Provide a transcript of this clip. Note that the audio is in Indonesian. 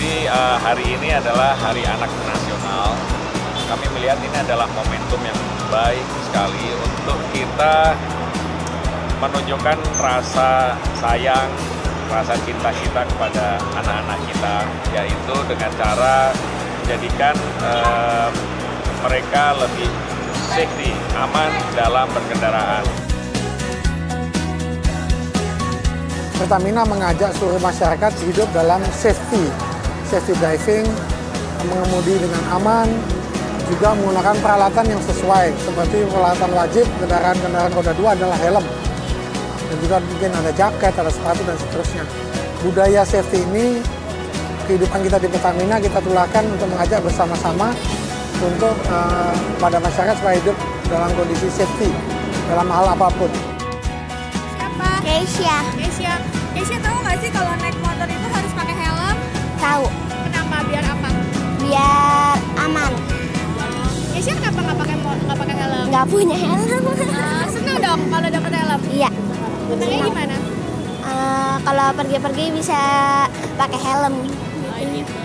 Jadi hari ini adalah Hari Anak Nasional. Kami melihat ini adalah momentum yang baik sekali untuk kita menunjukkan rasa sayang, rasa cinta kita kepada anak-anak kita, yaitu dengan cara menjadikan mereka lebih safety, aman dalam berkendaraan. Pertamina mengajak seluruh masyarakat hidup dalam safety driving, mengemudi dengan aman, juga menggunakan peralatan yang sesuai, seperti peralatan wajib kendaraan roda 2 adalah helm, dan juga mungkin ada jaket, ada sepatu, dan seterusnya. Budaya safety ini, kehidupan kita di Pertamina, kita tularkan untuk mengajak bersama-sama untuk pada masyarakat supaya hidup dalam kondisi safety, dalam hal apapun. Siapa? Keisha tahu nggak sih kalau naik motor itu harus pakai helm? Tahu. Kenapa? Biar apa? Biar aman. Keisha kenapa nggak pakai helm? Nggak punya helm. Senang dong kalau dapat helm. Iya. Senangnya gimana? Kalau pergi-pergi bisa pakai helm. Oh, gitu.